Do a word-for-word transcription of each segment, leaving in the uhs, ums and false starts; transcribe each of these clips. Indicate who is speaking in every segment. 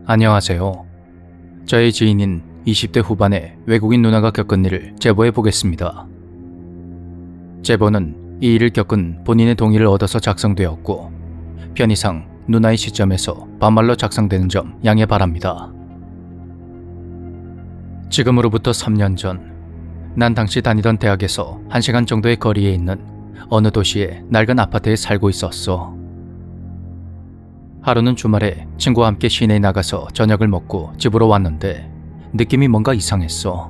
Speaker 1: 안녕하세요. 저의 지인인 이십 대 후반의 외국인 누나가 겪은 일을 제보해 보겠습니다. 제보는 이 일을 겪은 본인의 동의를 얻어서 작성되었고 편의상 누나의 시점에서 반말로 작성되는 점 양해 바랍니다. 지금으로부터 삼 년 전, 난 당시 다니던 대학에서 한 시간 정도의 거리에 있는 어느 도시의 낡은 아파트에 살고 있었어. 하루는 주말에 친구와 함께 시내에 나가서 저녁을 먹고 집으로 왔는데 느낌이 뭔가 이상했어.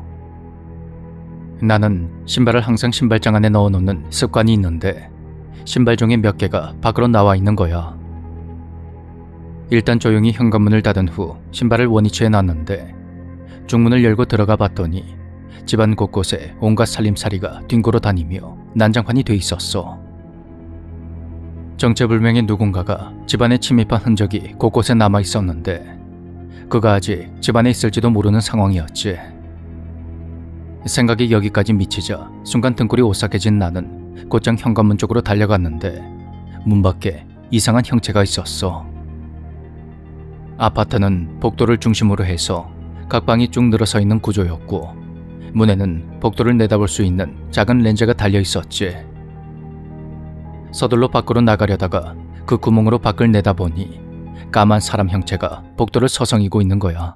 Speaker 1: 나는 신발을 항상 신발장 안에 넣어놓는 습관이 있는데 신발 중에 몇 개가 밖으로 나와 있는 거야. 일단 조용히 현관문을 닫은 후 신발을 원위치해 놨는데 중문을 열고 들어가 봤더니 집안 곳곳에 온갖 살림살이가 뒹굴어 다니며 난장판이 돼 있었어. 정체불명의 누군가가 집안에 침입한 흔적이 곳곳에 남아 있었는데 그가 아직 집안에 있을지도 모르는 상황이었지. 생각이 여기까지 미치자 순간 등골이 오싹해진 나는 곧장 현관문 쪽으로 달려갔는데 문 밖에 이상한 형체가 있었어. 아파트는 복도를 중심으로 해서 각 방이 쭉 늘어서 있는 구조였고 문에는 복도를 내다볼 수 있는 작은 렌즈가 달려 있었지. 서둘러 밖으로 나가려다가 그 구멍으로 밖을 내다보니 까만 사람 형체가 복도를 서성이고 있는 거야.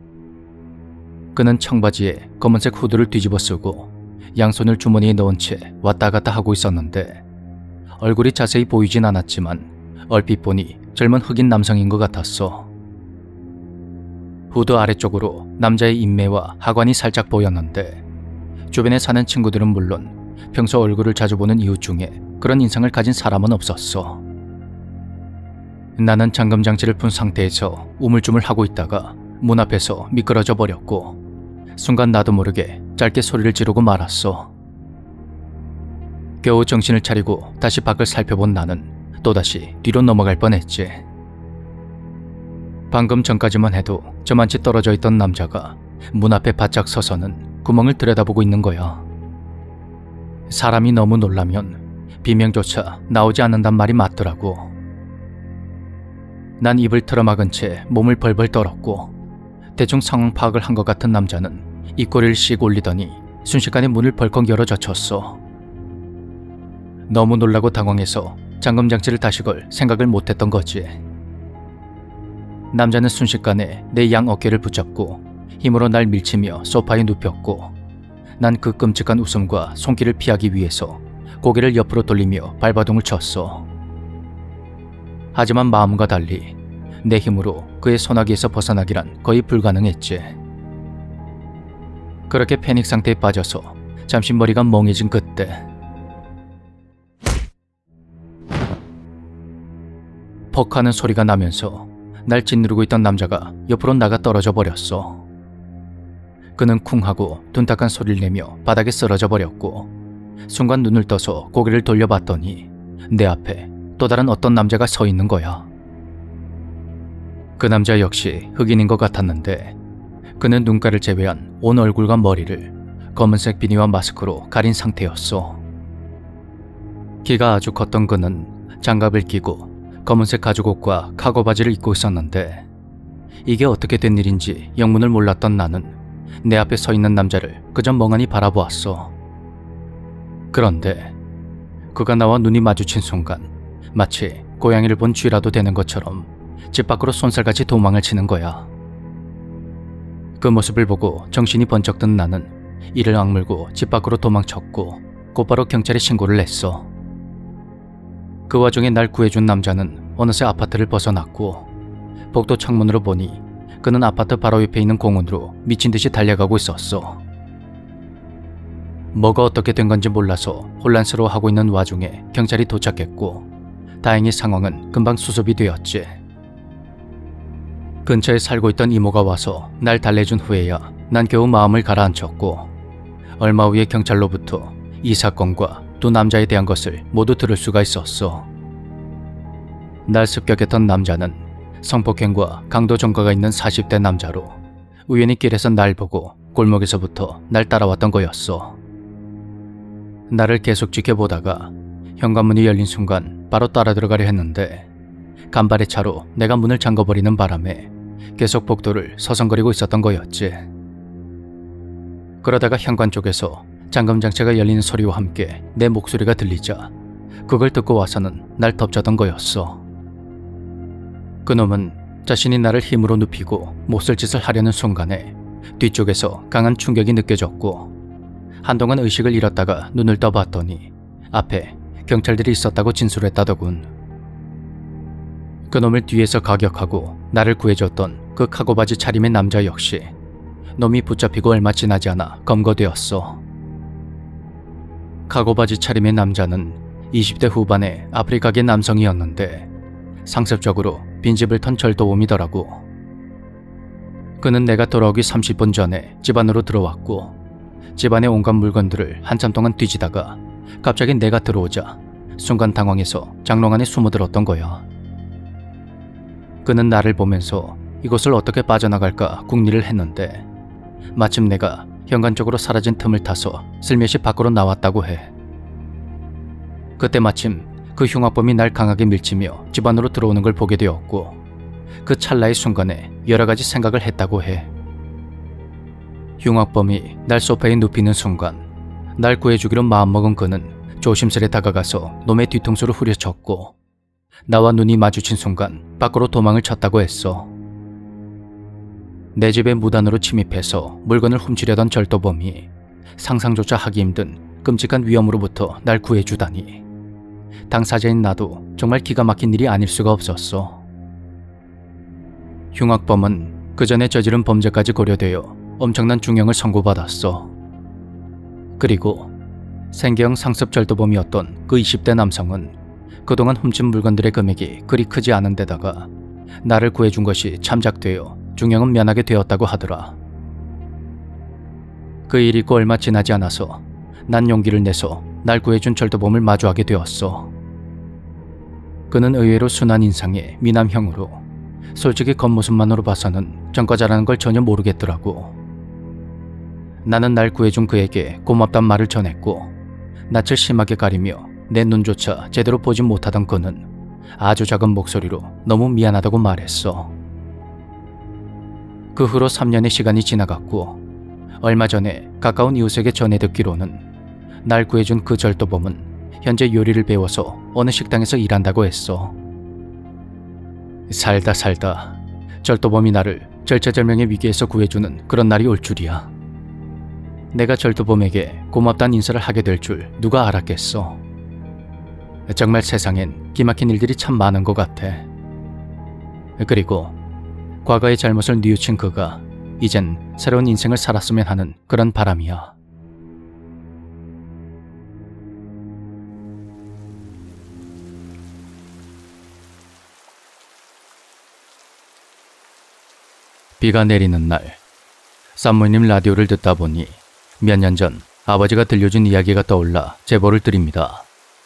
Speaker 1: 그는 청바지에 검은색 후드를 뒤집어 쓰고 양손을 주머니에 넣은 채 왔다 갔다 하고 있었는데 얼굴이 자세히 보이진 않았지만 얼핏 보니 젊은 흑인 남성인 것 같았어. 후드 아래쪽으로 남자의 인매와 하관이 살짝 보였는데 주변에 사는 친구들은 물론 평소 얼굴을 자주 보는 이웃 중에 그런 인상을 가진 사람은 없었어. 나는 잠금장치를 푼 상태에서 우물쭈물하고 있다가 문 앞에서 미끄러져 버렸고 순간 나도 모르게 짧게 소리를 지르고 말았어. 겨우 정신을 차리고 다시 밖을 살펴본 나는 또다시 뒤로 넘어갈 뻔했지. 방금 전까지만 해도 저만치 떨어져 있던 남자가 문 앞에 바짝 서서는 구멍을 들여다보고 있는 거야. 사람이 너무 놀라면 비명조차 나오지 않는단 말이 맞더라고. 난 입을 틀어막은 채 몸을 벌벌 떨었고 대충 상황 파악을 한 것 같은 남자는 입꼬리를 씩 올리더니 순식간에 문을 벌컥 열어 젖혔어. 너무 놀라고 당황해서 잠금장치를 다시 걸 생각을 못했던 거지. 남자는 순식간에 내 양 어깨를 붙잡고 힘으로 날 밀치며 소파에 눕혔고 난 그 끔찍한 웃음과 손길을 피하기 위해서 고개를 옆으로 돌리며 발바둥을 쳤어. 하지만 마음과 달리 내 힘으로 그의 손아귀에서 벗어나기란 거의 불가능했지. 그렇게 패닉 상태에 빠져서 잠시 머리가 멍해진 그때 퍽 하는 소리가 나면서 날 짓누르고 있던 남자가 옆으로 나가 떨어져 버렸어. 그는 쿵 하고 둔탁한 소리를 내며 바닥에 쓰러져 버렸고 순간 눈을 떠서 고개를 돌려봤더니 내 앞에 또 다른 어떤 남자가 서 있는 거야. 그 남자 역시 흑인인 것 같았는데 그는 눈가를 제외한 온 얼굴과 머리를 검은색 비니와 마스크로 가린 상태였어. 키가 아주 컸던 그는 장갑을 끼고 검은색 가죽옷과 카고 바지를 입고 있었는데 이게 어떻게 된 일인지 영문을 몰랐던 나는 내 앞에 서 있는 남자를 그저 멍하니 바라보았어. 그런데 그가 나와 눈이 마주친 순간 마치 고양이를 본 쥐라도 되는 것처럼 집 밖으로 손살같이 도망을 치는 거야. 그 모습을 보고 정신이 번쩍 든 나는 이를 악물고 집 밖으로 도망쳤고 곧바로 경찰에 신고를 했어. 그 와중에 날 구해준 남자는 어느새 아파트를 벗어났고 복도 창문으로 보니 그는 아파트 바로 옆에 있는 공원으로 미친 듯이 달려가고 있었어. 뭐가 어떻게 된 건지 몰라서 혼란스러워하고 있는 와중에 경찰이 도착했고 다행히 상황은 금방 수습이 되었지. 근처에 살고 있던 이모가 와서 날 달래준 후에야 난 겨우 마음을 가라앉혔고 얼마 후에 경찰로부터 이 사건과 두 남자에 대한 것을 모두 들을 수가 있었어. 날 습격했던 남자는 성폭행과 강도 전과가 있는 사십 대 남자로 우연히 길에서 날 보고 골목에서부터 날 따라왔던 거였어. 나를 계속 지켜보다가 현관문이 열린 순간 바로 따라 들어가려 했는데 간발의 차로 내가 문을 잠궈버리는 바람에 계속 복도를 서성거리고 있었던 거였지. 그러다가 현관 쪽에서 잠금장치가 열리는 소리와 함께 내 목소리가 들리자 그걸 듣고 와서는 날 덮쳤던 거였어. 그놈은 자신이 나를 힘으로 눕히고 못쓸 짓을 하려는 순간에 뒤쪽에서 강한 충격이 느껴졌고, 한동안 의식을 잃었다가 눈을 떠봤더니 앞에 경찰들이 있었다고 진술했다더군. 그놈을 뒤에서 가격하고 나를 구해줬던 그 카고바지 차림의 남자 역시 놈이 붙잡히고 얼마 지나지 않아 검거되었어. 카고바지 차림의 남자는 이십 대 후반의 아프리카계 남성이었는데 상습적으로 빈집을 턴 절도범이더라고. 그는 내가 돌아오기 삼십 분 전에 집 안으로 들어왔고, 집안의 온갖 물건들을 한참 동안 뒤지다가 갑자기 내가 들어오자 순간 당황해서 장롱 안에 숨어들었던 거야. 그는 나를 보면서 이곳을 어떻게 빠져나갈까 궁리를 했는데 마침 내가 현관 쪽으로 사라진 틈을 타서 슬며시 밖으로 나왔다고 해. 그때 마침 그 흉악범이 날 강하게 밀치며 집 안으로 들어오는 걸 보게 되었고, 그 찰나의 순간에 여러 가지 생각을 했다고 해. 흉악범이 날 소파에 눕히는 순간 날 구해주기로 마음먹은 그는 조심스레 다가가서 놈의 뒤통수를 후려쳤고, 나와 눈이 마주친 순간 밖으로 도망을 쳤다고 했어. 내 집에 무단으로 침입해서 물건을 훔치려던 절도범이 상상조차 하기 힘든 끔찍한 위험으로부터 날 구해주다니, 당사자인 나도 정말 기가 막힌 일이 아닐 수가 없었어. 흉악범은 그 전에 저지른 범죄까지 고려되어 엄청난 중형을 선고받았어. 그리고 생계형 상습 절도범이었던 그 이십 대 남성은 그동안 훔친 물건들의 금액이 그리 크지 않은 데다가 나를 구해준 것이 참작되어 중형은 면하게 되었다고 하더라. 그 일이 있고 얼마 지나지 않아서 난 용기를 내서 날 구해준 절도범을 마주하게 되었어. 그는 의외로 순한 인상의 미남형으로 솔직히 겉모습만으로 봐서는 전과자라는 걸 전혀 모르겠더라고. 나는 날 구해준 그에게 고맙단 말을 전했고, 낯을 심하게 가리며 내 눈조차 제대로 보지 못하던 그는 아주 작은 목소리로 너무 미안하다고 말했어. 그 후로 삼 년의 시간이 지나갔고, 얼마 전에 가까운 이웃에게 전해 듣기로는 날 구해준 그 절도범은 현재 요리를 배워서 어느 식당에서 일한다고 했어. 살다 살다 절도범이 나를 절체절명의 위기에서 구해주는 그런 날이 올 줄이야. 내가 절도범에게 고맙다는 인사를 하게 될 줄 누가 알았겠어. 정말 세상엔 기막힌 일들이 참 많은 것 같아. 그리고 과거의 잘못을 뉘우친 그가 이젠 새로운 인생을 살았으면 하는 그런 바람이야. 비가 내리는 날, 산모님 라디오를 듣다 보니 몇 년 전 아버지가 들려준 이야기가 떠올라 제보를 드립니다.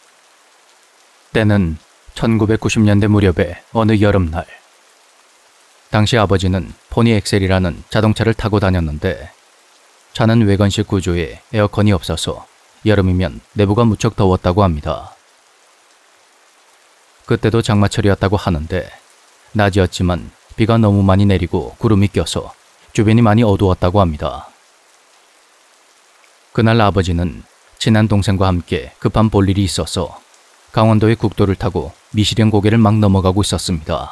Speaker 1: 때는 천구백구십 년대 무렵의 어느 여름날, 당시 아버지는 포니 엑셀이라는 자동차를 타고 다녔는데 차는 외건식 구조에 에어컨이 없어서 여름이면 내부가 무척 더웠다고 합니다. 그때도 장마철이었다고 하는데 낮이었지만 비가 너무 많이 내리고 구름이 껴서 주변이 많이 어두웠다고 합니다. 그날 아버지는 친한 동생과 함께 급한 볼일이 있어서 강원도의 국도를 타고 미시령 고개를 막 넘어가고 있었습니다.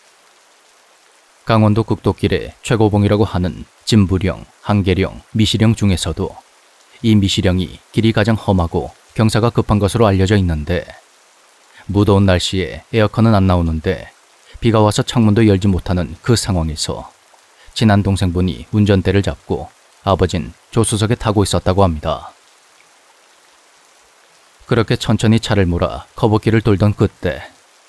Speaker 1: 강원도 국도길의 최고봉이라고 하는 진부령, 한계령, 미시령 중에서도 이 미시령이 길이 가장 험하고 경사가 급한 것으로 알려져 있는데, 무더운 날씨에 에어컨은 안 나오는데 비가 와서 창문도 열지 못하는 그 상황에서 친한 동생분이 운전대를 잡고 아버진 조수석에 타고 있었다고 합니다. 그렇게 천천히 차를 몰아 커브길을 돌던 그때,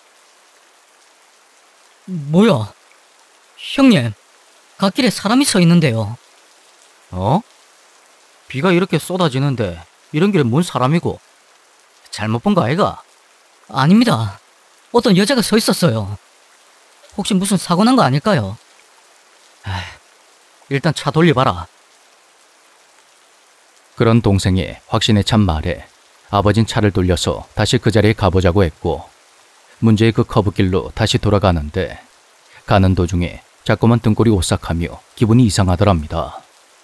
Speaker 2: 뭐야? 형님, 갓길에 사람이 서 있는데요.
Speaker 1: 어? 비가 이렇게 쏟아지는데 이런 길에 뭔 사람이고? 잘못 본 거 아이가?
Speaker 2: 아닙니다. 어떤 여자가 서 있었어요. 혹시 무슨 사고 난 거 아닐까요?
Speaker 1: 에이, 일단 차 돌려봐라. 그런 동생의 확신에 찬 말에 아버진 차를 돌려서 다시 그 자리에 가보자고 했고, 문제의 그 커브길로 다시 돌아가는데 가는 도중에 자꾸만 등골이 오싹하며 기분이 이상하더랍니다.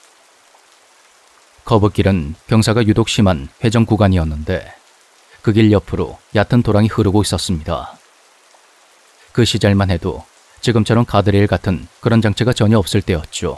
Speaker 1: 거북길은 경사가 유독 심한 회전 구간이었는데 그 길 옆으로 얕은 도랑이 흐르고 있었습니다. 그 시절만 해도 지금처럼 가드레일 같은 그런 장치가 전혀 없을 때였죠.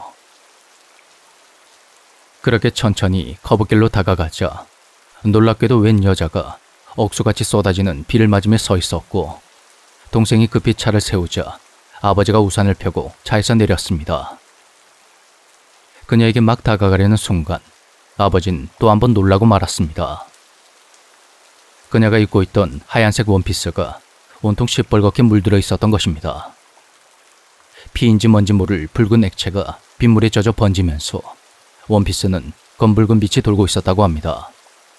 Speaker 1: 그렇게 천천히 거북길로 다가가자 놀랍게도 웬 여자가 억수같이 쏟아지는 비를 맞으며 서 있었고, 동생이 급히 차를 세우자 아버지가 우산을 펴고 차에서 내렸습니다. 그녀에게 막 다가가려는 순간 아버진 또 한 번 놀라고 말았습니다. 그녀가 입고 있던 하얀색 원피스가 온통 시뻘겋게 물들어 있었던 것입니다. 피인지 뭔지 모를 붉은 액체가 빗물에 젖어 번지면서 원피스는 검붉은 빛이 돌고 있었다고 합니다.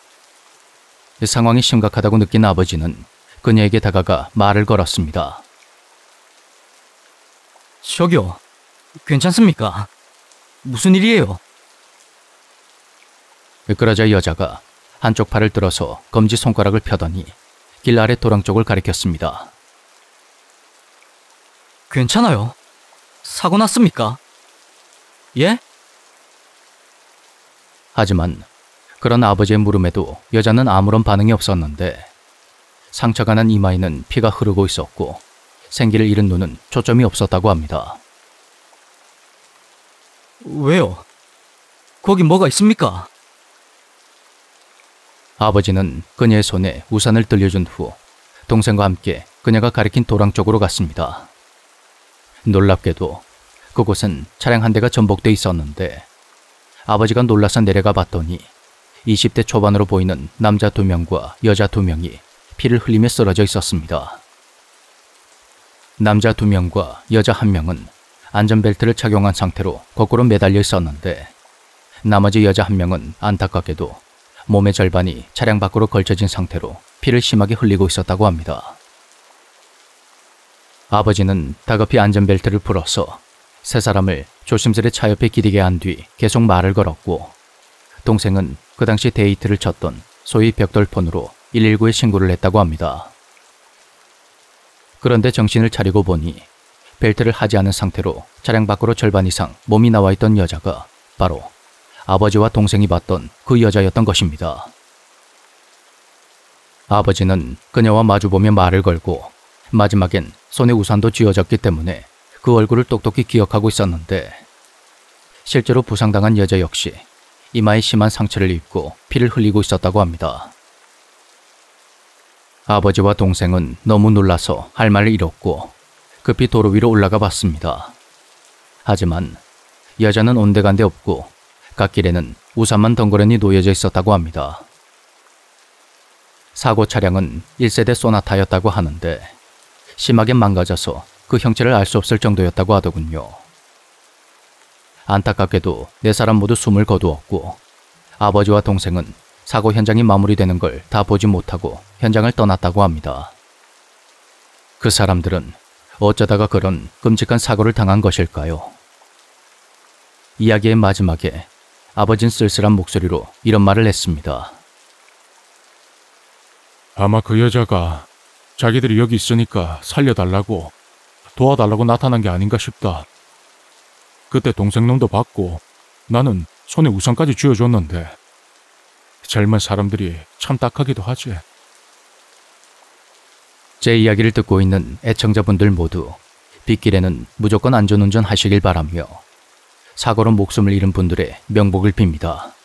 Speaker 1: 상황이 심각하다고 느낀 아버지는 그녀에게 다가가 말을 걸었습니다.
Speaker 2: 저기요, 괜찮습니까? 무슨 일이에요?
Speaker 1: 그러자 여자가 한쪽 팔을 들어서 검지손가락을 펴더니 길 아래 도랑 쪽을 가리켰습니다.
Speaker 2: 괜찮아요? 사고 났습니까? 예?
Speaker 1: 하지만 그런 아버지의 물음에도 여자는 아무런 반응이 없었는데 상처가 난 이마에는 피가 흐르고 있었고 생기를 잃은 눈은 초점이 없었다고 합니다.
Speaker 2: 왜요? 거기 뭐가 있습니까?
Speaker 1: 아버지는 그녀의 손에 우산을 들려준 후 동생과 함께 그녀가 가리킨 도랑 쪽으로 갔습니다. 놀랍게도 그곳은 차량 한 대가 전복돼 있었는데 아버지가 놀라서 내려가 봤더니 이십 대 초반으로 보이는 남자 두 명과 여자 두 명이 피를 흘리며 쓰러져 있었습니다. 남자 두 명과 여자 한 명은 안전벨트를 착용한 상태로 거꾸로 매달려 있었는데 나머지 여자 한 명은 안타깝게도 몸의 절반이 차량 밖으로 걸쳐진 상태로 피를 심하게 흘리고 있었다고 합니다. 아버지는 다급히 안전벨트를 풀어서 세 사람을 조심스레 차 옆에 기대게 한 뒤 계속 말을 걸었고, 동생은 그 당시 데이트를 쳤던 소위 벽돌폰으로 일일구에 신고를 했다고 합니다. 그런데 정신을 차리고 보니 벨트를 하지 않은 상태로 차량 밖으로 절반 이상 몸이 나와 있던 여자가 바로 아버지와 동생이 봤던 그 여자였던 것입니다. 아버지는 그녀와 마주보며 말을 걸고 마지막엔 손에 우산도 쥐어졌기 때문에 그 얼굴을 똑똑히 기억하고 있었는데 실제로 부상당한 여자 역시 이마에 심한 상처를 입고 피를 흘리고 있었다고 합니다. 아버지와 동생은 너무 놀라서 할 말을 잃었고 급히 도로 위로 올라가 봤습니다. 하지만 여자는 온데간데 없고 갓길에는 우산만 덩그러니 놓여져 있었다고 합니다. 사고 차량은 일 세대 소나타였다고 하는데 심하게 망가져서 그 형체를 알 수 없을 정도였다고 하더군요. 안타깝게도 네 사람 모두 숨을 거두었고 아버지와 동생은 사고 현장이 마무리되는 걸 다 보지 못하고 현장을 떠났다고 합니다. 그 사람들은 어쩌다가 그런 끔찍한 사고를 당한 것일까요? 이야기의 마지막에 아버진 쓸쓸한 목소리로 이런 말을 했습니다.
Speaker 3: 아마 그 여자가 자기들이 여기 있으니까 살려달라고 도와달라고 나타난 게 아닌가 싶다. 그때 동생놈도 봤고 나는 손에 우산까지 쥐어줬는데 젊은 사람들이 참 딱하기도 하지.
Speaker 1: 제 이야기를 듣고 있는 애청자분들 모두 빗길에는 무조건 안전운전 하시길 바라며 사고로 목숨을 잃은 분들의 명복을 빕니다.